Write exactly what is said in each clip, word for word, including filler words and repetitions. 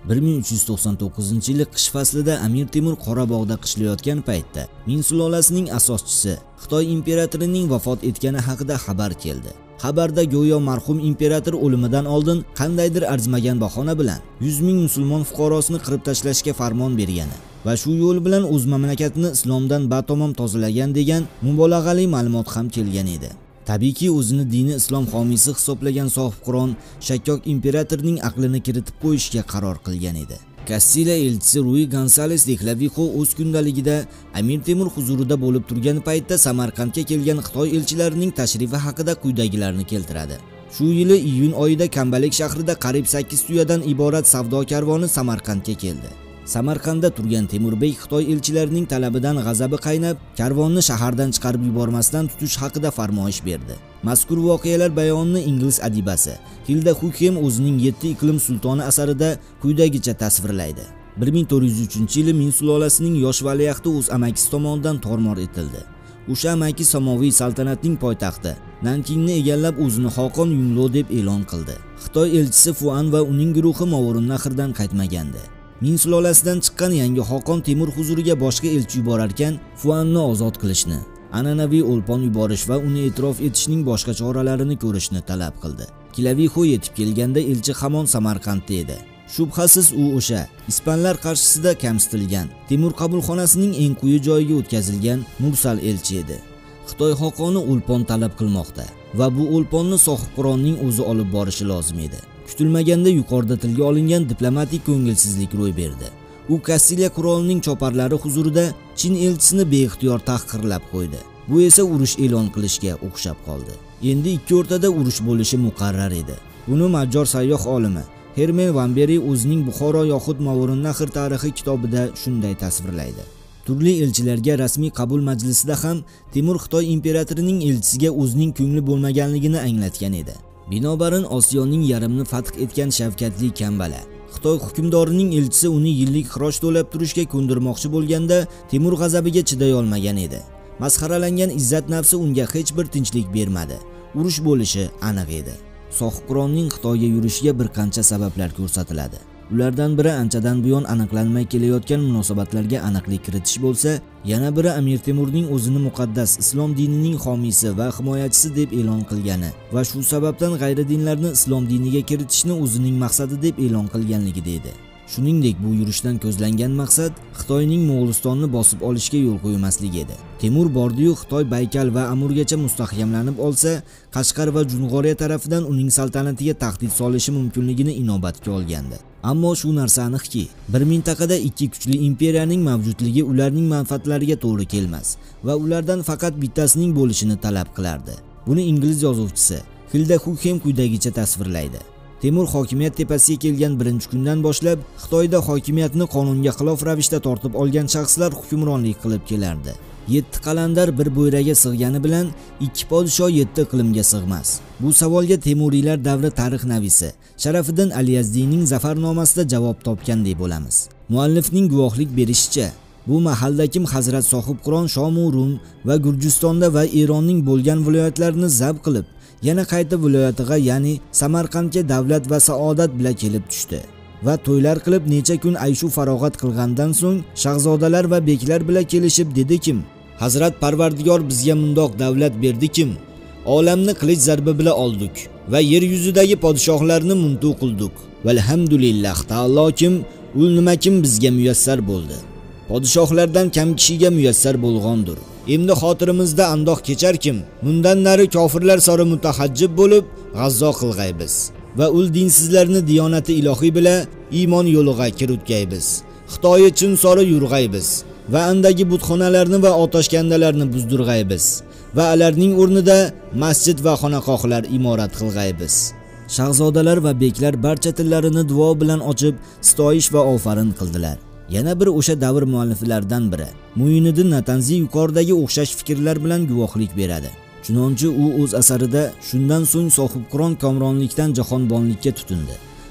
bir ming uch yuz to'qson to'qqizinchi yili qish faslida Amir Temur Qorabog'da qishlayotgan paytda Ming sulolasining asoschisi Xitoy imperatorining vafot etgani haqida xabar keldi. Xabarda go'yo marhum imperator o'limidan oldin qandaydir arzimagan bahona bilan yuz ming musulmon fuqarosini qirib tashlashga farmon bergani va shu yo'l bilan o'z mamlakatini islomdan batamom tozalagan degan mubolag'ali ma'lumot ham kelgan edi. Tabiiyki o'zini dini islom homiysi hisoblagan sohibqiron shakkok imperatorning aqlini kiritib qo'yishga qaror qilgan edi. Kastiliya elchisi Rui Gonzales de Clavijo o'z kundaligida Amir Temur huzurida bo'lib turgan paytda Samarqandga kelgan Xitoy elchilarining tashrifi haqida quyidagilarni keltiradi. Shu yili iyun oyida Kambalik shahrida qariyb sakkiz tuyadan iborat savdo karvoni Samarqandga keldi. Samarqandda turgan Temurbek Xitoy elchilarining talabidan g'azabi qaynab, karvonni shahardan chiqarib yubormasdan tutish haqida farmoyish berdi. Mazkur voqealar bayonini ingliz adibasi Hilda Hookham o'zining yetti iqlim sultoni asarida quyidagicha tasvirlaydi. bir ming to'rt yuz uchinchi yili Ming sulolasining yosh valiahdi o'z amakisi tomonidan tormor etildi. O'sha amaki Samoviy saltanatning poytaxti Nankingni egallab o'zini Xoqon Yunlo deb e'lon qildi. Xitoy elchisi Fuan va uning guruhi Movorunnahrdan qaytmagandi. Ming sulolasidan chiqqan yangi Xoqon Temur huzuriga boshqa elchi yuborarkan, Fuanni ozod qilishni, an'anaviy o'lpon yuborish va uni e'tirof etishning boshqa choralarini ko'rishni talab qildi. Clavijo yetib kelganda elchi hamon Samarqandda edi. Shubhasiz u o'sha ispanlar qarshisida kamsitilgan Temur qabulxonasining eng quyi joyiga o'tkazilgan mursal elchi edi. Xitoy Xoqoni o'lpon talab qilmoqda va bu o'lponni sohibqironning o'zi olib borishi lozim edi. Kutilmaganda yuqorida tilga olingan diplomatik ko'ngilsizlik ro'y berdi. U Kastiliya qirolining choparlari huzurida Chin elchisini beixtiyor tahqirlab qo'ydi. Bu esa urush e'lon qilishga o'xshab qoldi. Endi ikki o'rtada urush bo'lishi muqarrar edi. Buni major sayyoh olimi Hermen Van Beri o'zining Buxoro yoxud Movorunnahr tarixi kitobida shunday tasvirlaydi. Turli elchilarga rasmiy qabul majlisida ham Temur Xitoy imperatorining elchisiga o'zining ko'ngli bo'lmaganligini anglatgan edi. Binobarin Osiyoning yarimni fath etgan shavkatli kambala Xitoy hukmdorining elchisi uni yillik xiroj to'lab turishga ko'ndirmoqchi bo'lganda Temur g'azabiga chiday olmagan edi. Masxaralangan izzat nafsi unga hech bir tinchlik bermadi. Urush bo'lishi aniq edi. Sohibqironning Xitoyga yurishiga bir qancha sabablar ko'rsatiladi. Ulardan biri anchadan buyon aniqlanmay kelayotgan munosabatlarga aniqlik kiritish bo'lsa, yana biri Amir Temurning o'zini muqaddas islom dinining homiysi va himoyachisi deb e'lon qilgani va shu sababdan g'ayridinlarni islom diniga kiritishni o'zining maqsadi deb e'lon qilganligida edi. Shuningdek, bu yurishdan ko'zlangan maqsad Xitoyning Mo'g'ulistonni bosib olishga yo'l qo'ymasligi edi. Temur bordi-yu Xitoy Baykal va Amurgacha mustahkamlanib olsa, Qashqar va Jung'oriya tarafidan uning saltanatiga tahdid solishi mumkinligini inobatga olgandi. Ammo shu narsa aniqki, bir mintaqada ikki kuchli imperiyaning mavjudligi ularning manfaatlariga to'g'ri kelmas va ulardan faqat bittasining bo'lishini talab qilardi. Buni ingliz yozuvchisi Hilda Hookham quyidagicha tasvirlaydi. Temur hokimiyat tepasiga kelgan birinchi kundan boshlab Xitoyda hokimiyatni qonunga xilof ravishda tortib olgan shaxslar hukmronlik qilib kelardi. yetti qalandar bir bo'yraga sig'gani bilan ikki podsho yetti iqlimga sig'mas. Bu savolga Temuriylar davri tarixnavisi Sharafiddin Aliyazdiyning zafarnomasida javob topgandek bo'lamiz. Muallifning guvohlik berishicha, bu mahaldakim Hazrat Sohibqiron Shom u Rum va Gurjistonda va Eronning bo'lgan viloyatlarini zabt qilib, yana qayta viloyatiga, ya'ni Samarqandga davlat va saodat bilan kelib tushdi va to'ylar qilib necha kun ayshu farog'at qilgandan so'ng shahzodalar va beklar bilan kelishib dedikim: Hazrat Parvardigor bizga mundoq davlat berdikim, olamni qilich zarbi bilan oldik va yer yuzidagi podshohlarni muntu qildik. Valhamdulillah taolokim ul nima kim bizga muyassar bo'ldi. Podshohlardan kam kishiga muyassar bo'lgandir. Endi xotirimizda andoq kecharkim, bundan nari kofirlar sari mutahajjib bo'lib g'azzo qilg'aybiz va ul dinsizlarni diyonati ilohiy bilan iymon yo'liga kiritgaybiz. Xitoyi chin sori yurg'aybiz va andagi butxonalarni va otashkandalarni buzdirg'aybiz va ularning o'rnida masjid va xonaqohlar imorat qilg'aybiz. Shahzodalar va beklar barcha tillarini duo bilan ochib, sitoyish va ofarin qildilar. Yana bir o'sha davr mualliflaridan biri Muiniddin Natanzi yuqoridagi o'xshash fikrlar bilan guvohlik beradi. Chunonchi u o'z asarida shundan so'ng sohibqiron komronlikdan jahonbonlikka tutindi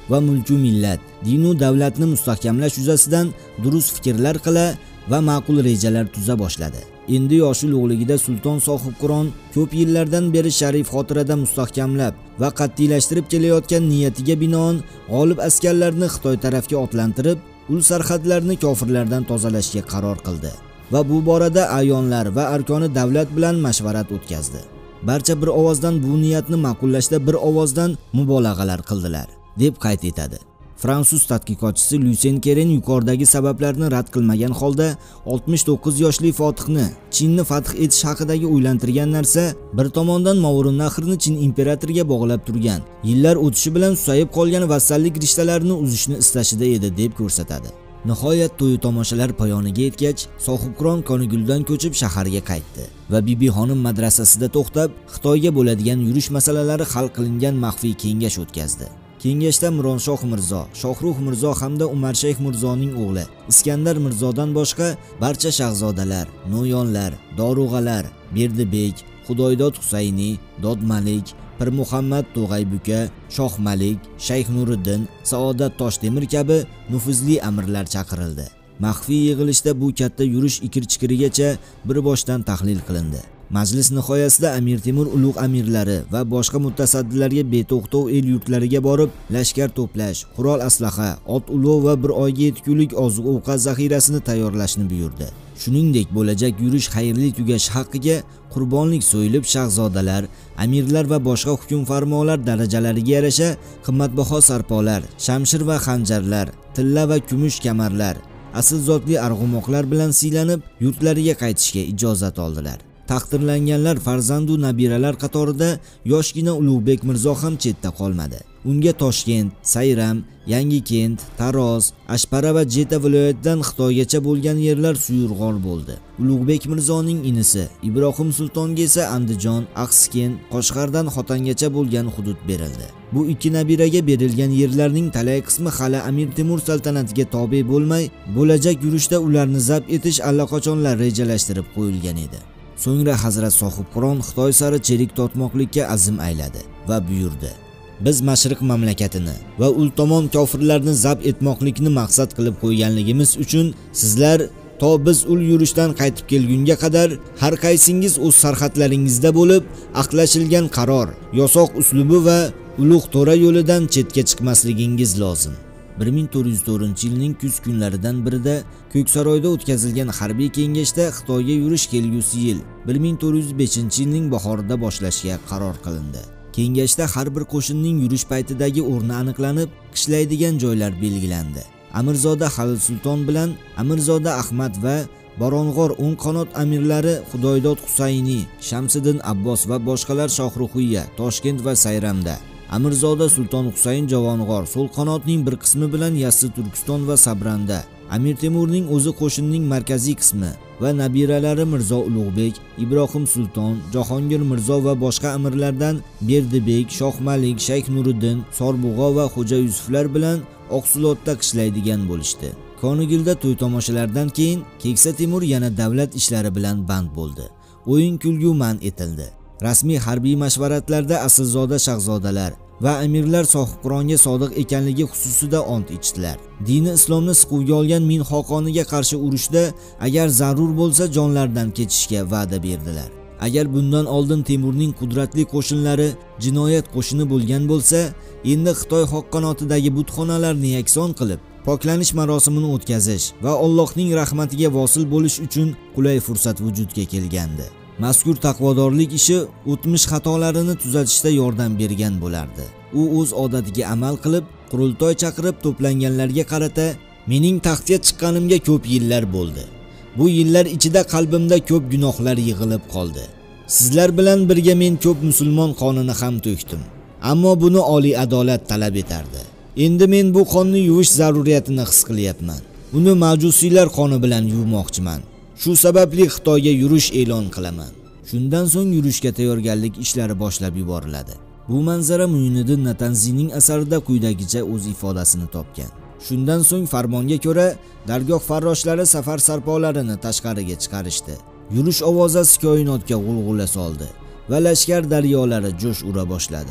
va mulku millat, dinu davlatni mustahkamlash yuzasidan durust fikrlar qila va ma'qul rejalar tuza boshladi. Endi yoshi ulug'ligida Sulton Sohibqiron ko'p yillardan beri sharif xotirada mustahkamlab va qat'iylashtirib kelayotgan niyatiga binoan g'olib askarlarni Xitoy tarafga otlantirib, ul sarhadlarni kofirlardan tozalashga qaror qildi va bu borada ayonlar va arkoni davlat bilan mashvarat o'tkazdi. Barcha bir ovozdan bu niyatni ma'qullashda bir ovozdan mubolag'alar qildilar, deb qayd etadi. Fransuz tadqiqotchisi Lucien Keren yuqoridagi sabablarni rad qilmagan holda oltmish to'qqiz yoshli Fotihni Chinni fath etish haqidagi o'ylantirgan narsa bir tomondan Movarounnahrni Chin imperatoriga bog'lab turgan, yillar o'tishi bilan susayib qolgan vassallik rishtalarini uzishni istashida edi deb ko'rsatadi. Nihoyat to'y tomoshalar poyoniga yetgach, Sohibqiron Koniguldan ko'chib shaharga qaytdi va Bibi xonim madrasasida to'xtab, Xitoyga bo'ladigan yurish masalalari hal qilingan maxfiy kengash o'tkazdi. Kengashda Mironshoh Mirzo, Shohruh Mirzo hamda Umarshayx Mirzoning o'g'li Iskandar Mirzodan boshqa barcha shahzodalar, no'yonlar, dorug'alar, Berdibek, Xudoydod Husayni, Dodmalik, Pir Muhammad To'g'aybuka, Shoh Malik, Shayx Nuriddin, Saodat Toshtemir kabi nufuzli amirlar chaqirildi. Maxfiy yig'ilishda bu katta yurish ikir-chikirigacha bir boshdan tahlil qilindi. Majlis nihoyasida Amir Temur ulug' amirlari va boshqa mutasaddilarga beto'xtov el yurtlariga borib, lashkar to'plash, qurol aslaha, ot ulov va bir oyga yetgulik oziq-ovqat zaxirasini tayyorlashni buyurdi. Shuningdek, bo'lajak yurish xayrli tugash haqqiga qurbonlik so'yilib, shahzodalar, amirlar va boshqa hukm farmonlar darajalariga yarasha qimmatbaho sarpolar, shamshir va xanjarlar, tilla va kumush kamarlar, asl zotli arg'umoqlar bilan siylanib, yurtlariga qaytishga ijozat oldilar. Taqdirlanganlar farzandu nabiralar qatorida yoshgina Ulug'bek Mirzo ham chetda qolmadi. Unga Toshkent, Sayram, Yangikent, Taroz, Ashpara va Jeta viloyatidan Xitoygacha bo'lgan yerlar suyurg'or bo'ldi. Ulug'bek Mirzoning inisi Ibrohim Sultonga esa Andijon, Aqsken, Qoshqardan Xotangacha bo'lgan hudud berildi. Bu ikki nabiraga berilgan yerlarning talay qismi hali Amir Temur saltanatiga tobe bo'lmay, bo'lajak yurishda ularni zabt etish allaqachonlar rejalashtirib qo'yilgan edi. So'ngra Hazrat Sohibqiron Xitoy sari cherik tortmoqlikka azm ayladi va buyurdi: Biz Mashriq mamlakatini va ul tomon kofirlarni zabt etmoqlikni maqsad qilib qo'yganligimiz uchun sizlar to biz ul yurishdan qaytib kelgunga qadar har qaysingiz o'z sarhadlaringizda bo'lib, aqlashilgan qaror, yosoq uslubi va ulug' to'ra yo'lidan chetga chiqmasligingiz lozim. bir ming to'rt yuz to'rtinchi yilning kuz kunlaridan birida Ko'ksaroyda o'tkazilgan harbiy kengashda Xitoyga yurish kelgusi yil bir ming to'rt yuz beshinchi yilning bahorida boshlashga qaror qilindi. Kengashda har bir qo'shinning yurish paytidagi o'rni aniqlanib, qishlaydigan joylar belgilandi. Amirzoda Halil Sulton bilan Amirzoda Ahmad va Borong'or o'ng qanot amirlari Xudoydod Husayni, Shamsiddin Abbos va boshqalar Shohruxiyya, Toshkent va Sayramda. Amirzoda Sulton Husayn Javong'or so'l qanotning bir qismi bilan Yassi Turkiston va Sabranda. Amir Temurning o'zi qo'shinning markaziy qismi va nabiralari Mirzo Ulug'bek, Ibrohim Sulton, Jahongir Mirzo va boshqa amirlardan Berdibek, Shoh Malik, Shayx Nuriddin, Sorbug'o va Xo'ja Yusuflar bilan Oqsulotda qishlaydigan bo'lishdi. Konigulda to'y tomoshalardan keyin Keksa Temur yana davlat ishlari bilan band bo'ldi. O'yin-kulgu man etildi. Rasmiy harbiy mashvaratlarda aslzoda shahzodalar va amirlar Sohibqironga sodiq ekanligi xususida ont ichdilar. Dini islomni siquvga olgan Min Xoqoniga qarshi urushda agar zarur bo'lsa jonlaridan kechishga va'da berdilar. Agar bundan oldin Temurning qudratli qo'shinlari jinoyat qo'shini bo'lgan bo'lsa, endi Xitoy xoqqanotidagi butxonalarni yakson qilib, poklanish marosimini o'tkazish va Allohning rahmatiga vosil bo'lish uchun qulay fursat vujudga kelgandi. Mazkur taqvodorlik ishi o'tmish xatolarini tuzatishda yordam bergan bo'lardi. U o'z odatiga amal qilib, qurultoy chaqirib to'planganlarga qarata: "Mening taxtga chiqqanimga ko'p yillar bo'ldi. Bu yillar ichida qalbimda ko'p gunohlar yig'ilib qoldi. Sizlar bilan birga men ko'p musulmon qonini ham to'kdim. Ammo buni oliy adolat talab etardi. Endi men bu qonni yuvish zaruriyatini his qilyapman. Uni majusiylar qoni bilan yuvmoqchiman. Shu sababli Xitoyga yurish e'lon qilaman." Shundan so'ng yurishga tayyorgarlik ishlari boshlab yuboriladi. Bu manzara Muiniddin Natanziyning asarida quyidagicha o'z ifodasini topgan. Shundan so'ng farmonga ko'ra dargoh farroshlari safar sarpolarini tashqariga chiqarishdi. Yurish ovozasi koinotga g'ulg'ula soldi va lashkar daryolari jo'sh ura boshladi.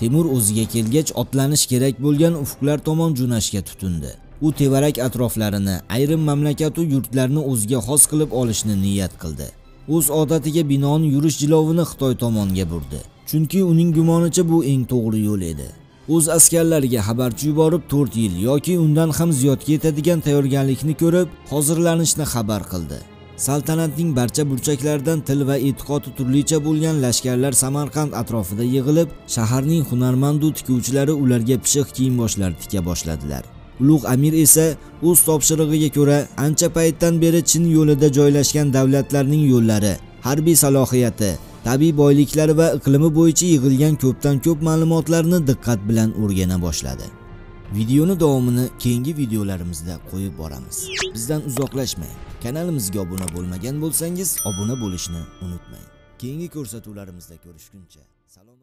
Temur o'ziga kelgach, otlanish kerak bo'lgan ufqlar tomon jo'nashga tutindi. U tevarak atroflarini, ayrim mamlakat va yurtlarni o'ziga xos qilib olishni niyat qildi. O'z odatiga binoan yurish jilovini Xitoy tomonga burdi. Chunki uning gumonicha bu eng to'g'ri yo'l edi. O'z askarlariga xabarchi yuborib to'rt yil yoki undan ham ziyodga yetadigan tayyorgarlikni ko'rib, hozirlanishni xabar qildi. Saltanatning barcha burchaklaridan til va e'tiqodi turlicha bo'lgan lashkarlar Samarqand atrofida yig'ilib, shaharning hunarmand tikuvchilari ularga pishiq kiyim-boshlar tika boshladilar. Ulug' amir esa o'z topshirig'iga ko'ra ancha paytdan beri Chin yo'lida joylashgan davlatlarning yo'llari, harbiy salohiyati, tabiiy boyliklari va iqlimi bo'yicha yig'ilgan ko'pdan ko'p ma'lumotlarni diqqat bilan o'rgana boshladi. Videoni davomini keyingi videolarimizda qo'yib boramiz. Bizdan uzoqlashmang. Kanalimizga obuna bo'lmagan bo'lsangiz, obuna bo'lishni unutmang. Keyingi ko'rsatuvlarimizda ko'rishguncha salom.